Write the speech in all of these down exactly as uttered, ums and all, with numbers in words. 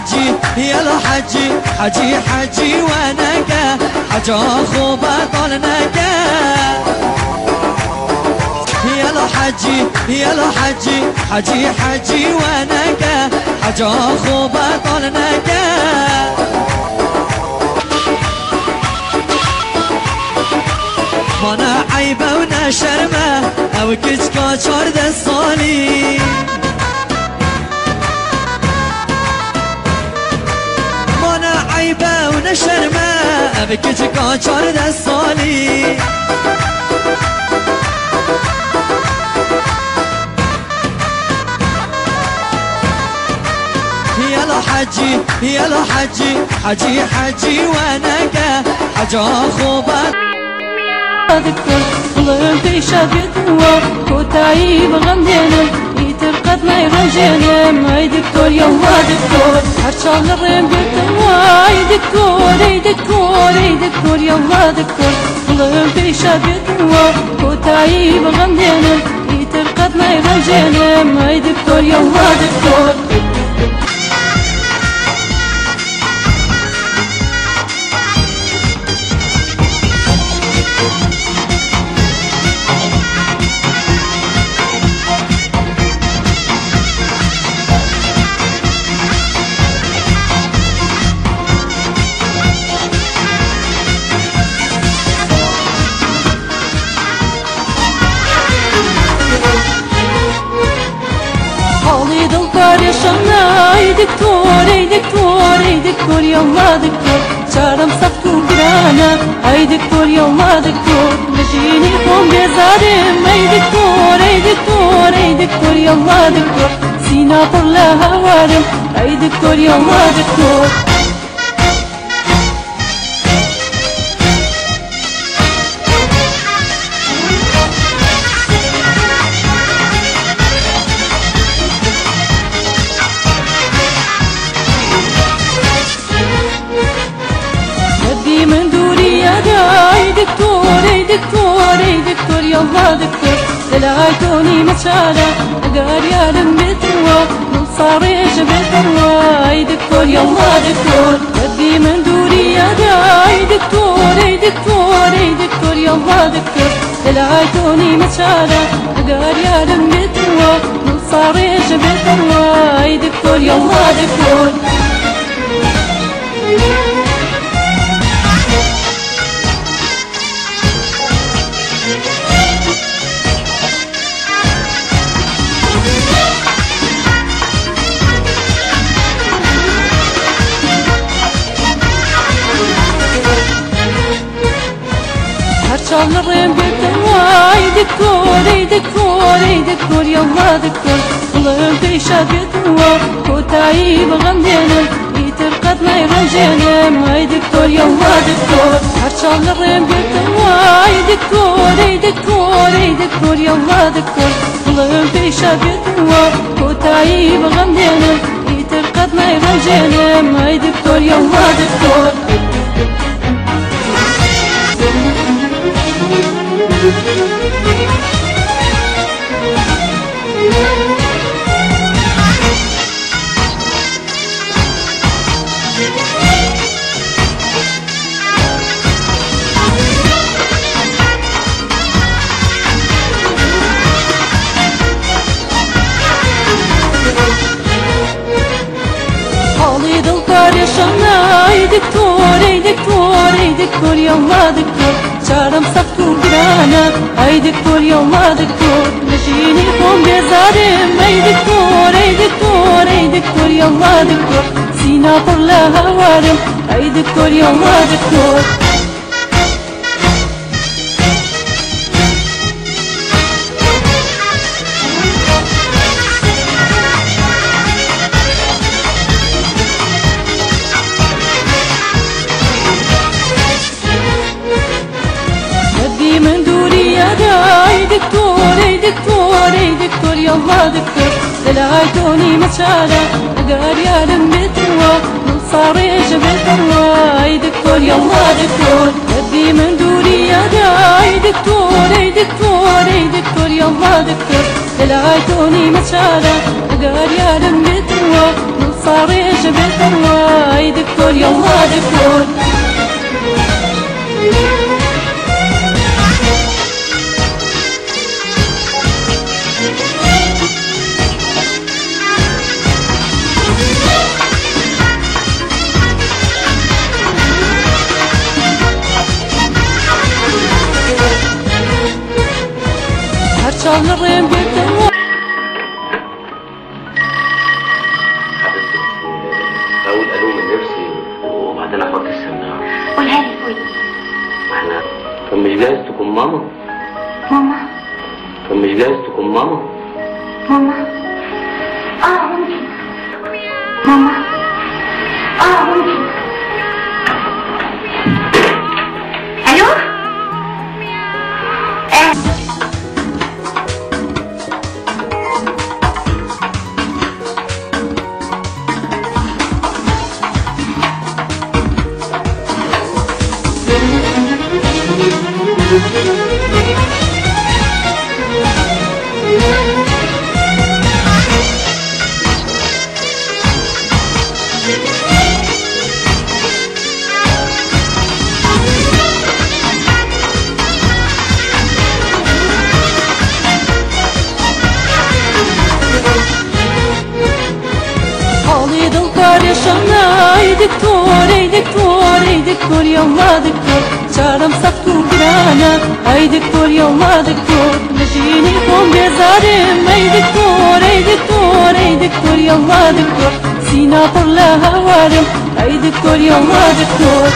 حجي يلا حجي حجي حجي ونكا حج اخو بطل نكا يلا حجي يلا حجي حجي حجي ونكا حج اخو بطل نكا مانا عيبه ونا شرمه او كچكا چارده سالی مانا عيبه ونا شرمه او كچكا چارده سالی يلا حجي يلا حجي حجي حجي ونكا حج اخو بطل دكتور ظلم في شابيتنا كوتاي بغمدنا يترقد ما يرجعنا ما دكتور يلا دكتور هرشان الرم بيتنا اي دكتور اي دكتور اي دكتور يلا دكتور ظلم في شابيتنا كوتاي بغمدنا يترقد ما يرجعنا ما دكتور يلا دكتور اي دكتور اي دكتور اي دكتور يلا دكتور شارم سخت وقرانا اي دكتور يلا دكتور مجيني قوم بزارم اي دكتور اي دكتور اي دكتور يلا دكتور سينا طلها وارم اي دكتور يلا دكتور دكتور اي دكتور اي دكتور يلا دكتور تلاقوني متشالة اقار يا لمبتوا من صاري جبتوا اي دكتور يلا دكتور بدي من دوري يا دا اي دكتور اي دكتور اي دكتور يلا دكتور تلاقوني متشالة اقار يا لمبتوا من صاري جبتوا اي دكتور يلا دكتور هرشان الرم بيتنا اي دكتور اي دكتور اي دكتور يلا دكتور ظلم في شابيتنا كوتاي بغمدنا يترقد ما يرجعنا اي دكتور يلا دكتور هرشان الرم بيتنا اي دكتور اي دكتور اي دكتور يلا دكتور ظلم في شابيتنا كوتاي بغمدنا يترقد ما يرجعنا اي دكتور يلا دكتور حالي دلقار يشمنا اي دكتور اي دكتور اي دكتور يلا دكتور شارم سخت وقرانا اي دكتور يلا دكتور مجيني قوم بزارم اي دكتور اي دكتور اي دكتور يلا دكتور سينا طلها وارم اي دكتور يلا دكتور دكتور اي دكتور اي دكتور يلا دكتور تلاقوني متشالة اقار يا لمبتوا من صاري جبتوا اي دكتور يلا دكتور بدي من دوري يا دا اي دكتور اي دكتور اي دكتور يلا دكتور تلاقوني متشالة اقار يا لمبتوا من صاري جبت الواي دكتور يلا دكتور. هرشان الرين بيت أقول ألوم من نفسي وبعدين أحط السماعة. قولها لي قولي. معناها طب مش جايز تكون ماما؟ ماما. طب مش جايز تكون ماما؟ ماما. اه ممكن. ماما. اه ممكن. الو؟ اه حالي دلدار يا شمنا اي دكتور اي دكتور اي دكتور يلا دكتور شارم سخت وقرانا اي دكتور يلا دكتور نجيني قوم بزارم اي دكتور اي دكتور اي دكتور يلا دكتور سينا طلع هوارم اي دكتور يلا دكتور.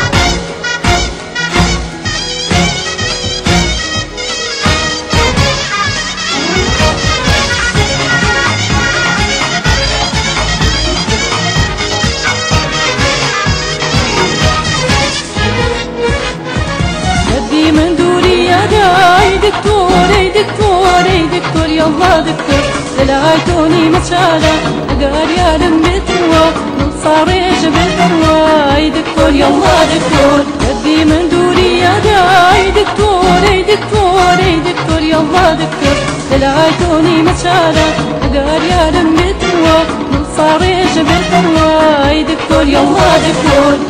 من دوري يا اي دكتور اي دكتور اي دكتور يلا دكتور للعيتوني متشالة اقار يا لمتوا صاري جبت الله اي دكتور يلا دكتور بدي من دوري يا اي دكتور اي دكتور اي دكتور يلا دكتور للعيتوني متشالة اقار يا لمتوا صاري جبت الله اي دكتور يلا دكتور.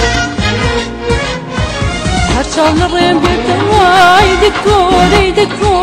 هرشان الرين بيت الواي دكتور اي دكتور